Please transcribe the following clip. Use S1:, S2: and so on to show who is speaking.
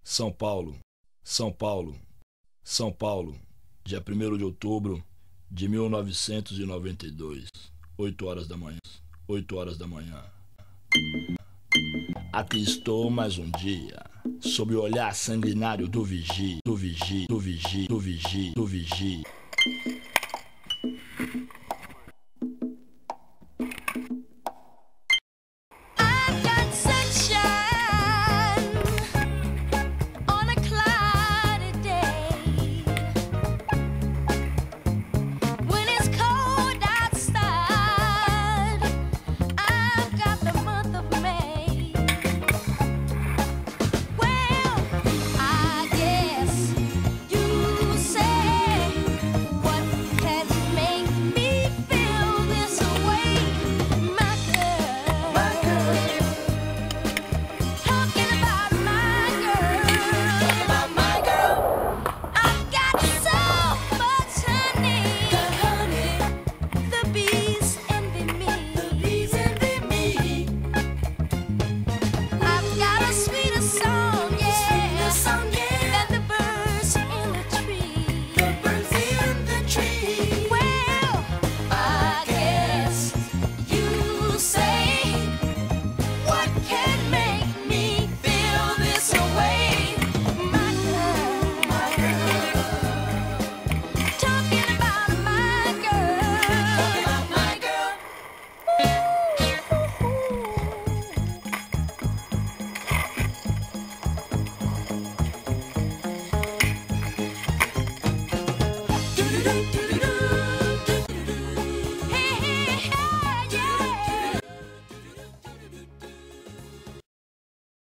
S1: São Paulo, São Paulo, São Paulo, dia 1º de outubro de 1992, 8 horas da manhã, 8 horas da manhã. Aqui estou mais um dia, sob o olhar sanguinário do vigia, do vigia, do vigia, do vigia, do vigia.